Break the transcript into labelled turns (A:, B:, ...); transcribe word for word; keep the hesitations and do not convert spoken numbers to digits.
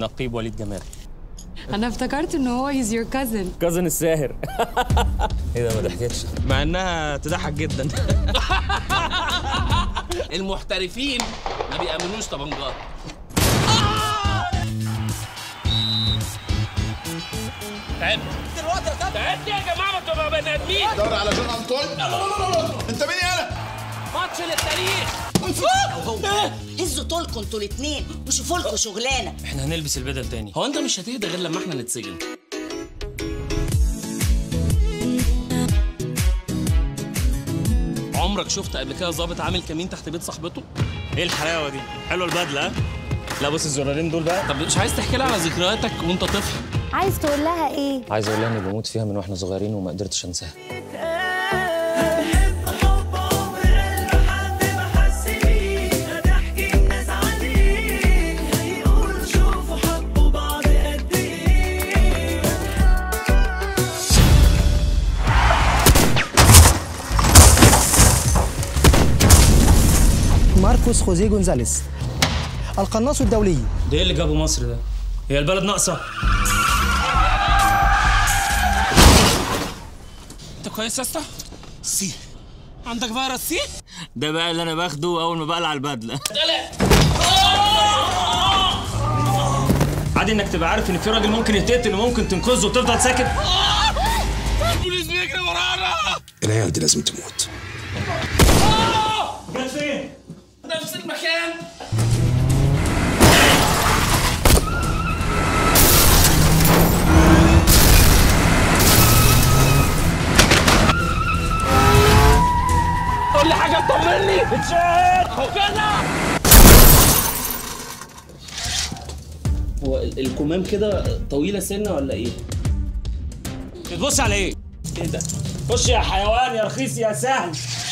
A: النقيب وليد جمال.
B: انا افتكرت ان هو هيز يور كازن.
A: كازن الساهر. ايه ده ما ضحكتش مع انها تضحك جدا.
C: المحترفين ما بيأمنوش طبنجات. تعبت دلوقتي يا كابتن. تعبت يا جماعه، ما تبقى بني ادمين.
D: دور على جون انطوي. انت مين يالا؟
C: ماتش للتاريخ.
E: هزوا طولكم انتوا الاثنين وشوفوا لكم شغلانه.
A: احنا هنلبس البدل تاني.
C: هو انت مش هتهدى غير لما احنا نتسجن. عمرك شفت قبل كده ظابط عامل كمين تحت بيت صاحبته؟
A: ايه الحلاوه دي؟ حلوه البدله ها؟ لا بص الزرارين دول بقى.
C: طب مش عايز تحكي لها على ذكرياتك وانت طفل؟
F: عايز تقول لها ايه؟
A: عايز اقول لها اني بموت فيها من واحنا صغيرين وما قدرتش انساها.
G: ماركوس خوزيه جونزاليس القناص الدولي.
A: ده ايه اللي جابه مصر ده؟ هي البلد ناقصه؟
C: انت كويس يا اسطى؟ سي عندك فيروس سي؟
A: ده بقى اللي انا باخده اول ما بقلع البدله. عادي انك تبقى عارف ان في راجل ممكن يتقتل وممكن تنقذه وتفضل ساكت؟
C: البوليس بيجري ورانا.
D: العيال دي لازم تموت.
A: جت فين؟
C: نفس المكان. قول لي حاجه تطمني.
A: اتشهد
C: هو كده. هو الكمام كده طويله سنه ولا ايه؟
A: بتبص على ايه؟
C: ايه ده؟
A: خش يا حيوان يا رخيص يا سهل.